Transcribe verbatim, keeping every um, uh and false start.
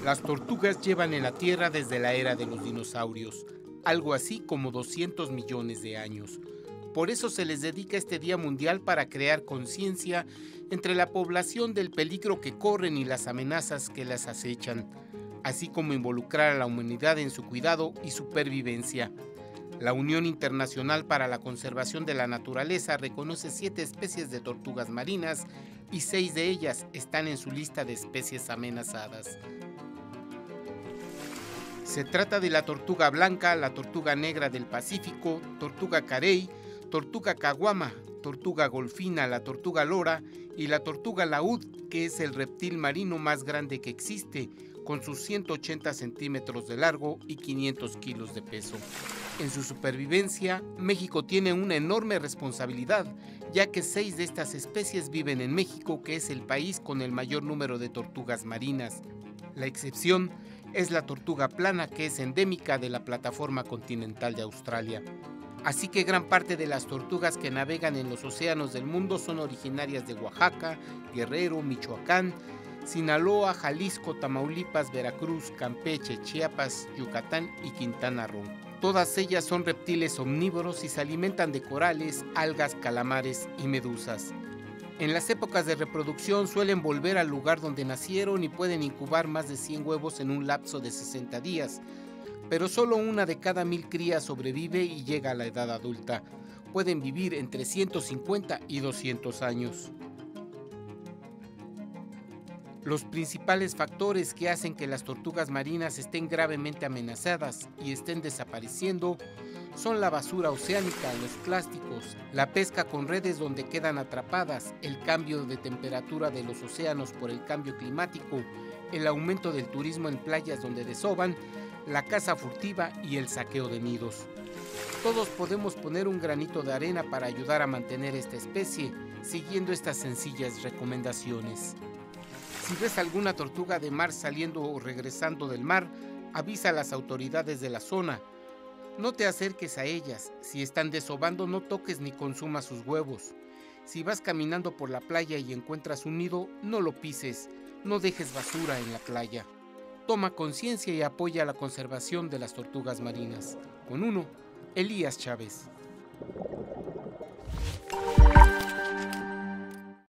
Las tortugas llevan en la Tierra desde la era de los dinosaurios, algo así como doscientos millones de años. Por eso se les dedica este Día Mundial para crear conciencia entre la población del peligro que corren y las amenazas que las acechan, así como involucrar a la humanidad en su cuidado y supervivencia. La Unión Internacional para la Conservación de la Naturaleza reconoce siete especies de tortugas marinas y seis de ellas están en su lista de especies amenazadas. Se trata de la tortuga blanca, la tortuga negra del Pacífico, tortuga carey, tortuga caguama, tortuga golfina, la tortuga lora y la tortuga laúd, que es el reptil marino más grande que existe, con sus ciento ochenta centímetros de largo y quinientos kilos de peso. En su supervivencia, México tiene una enorme responsabilidad, ya que seis de estas especies viven en México, que es el país con el mayor número de tortugas marinas. La excepción es la tortuga plana, que es endémica de la plataforma continental de Australia. Así que gran parte de las tortugas que navegan en los océanos del mundo son originarias de Oaxaca, Guerrero, Michoacán, Sinaloa, Jalisco, Tamaulipas, Veracruz, Campeche, Chiapas, Yucatán y Quintana Roo. Todas ellas son reptiles omnívoros y se alimentan de corales, algas, calamares y medusas. En las épocas de reproducción suelen volver al lugar donde nacieron y pueden incubar más de cien huevos en un lapso de sesenta días, pero solo una de cada mil crías sobrevive y llega a la edad adulta. Pueden vivir entre ciento cincuenta y doscientos años. Los principales factores que hacen que las tortugas marinas estén gravemente amenazadas y estén desapareciendo son la basura oceánica, los plásticos, la pesca con redes donde quedan atrapadas, el cambio de temperatura de los océanos por el cambio climático, el aumento del turismo en playas donde desovan, la caza furtiva y el saqueo de nidos. Todos podemos poner un granito de arena para ayudar a mantener esta especie, siguiendo estas sencillas recomendaciones. Si ves alguna tortuga de mar saliendo o regresando del mar, avisa a las autoridades de la zona. No te acerques a ellas. Si están desovando, no toques ni consumas sus huevos. Si vas caminando por la playa y encuentras un nido, no lo pises. No dejes basura en la playa. Toma conciencia y apoya la conservación de las tortugas marinas. Con uno, Elías Chávez.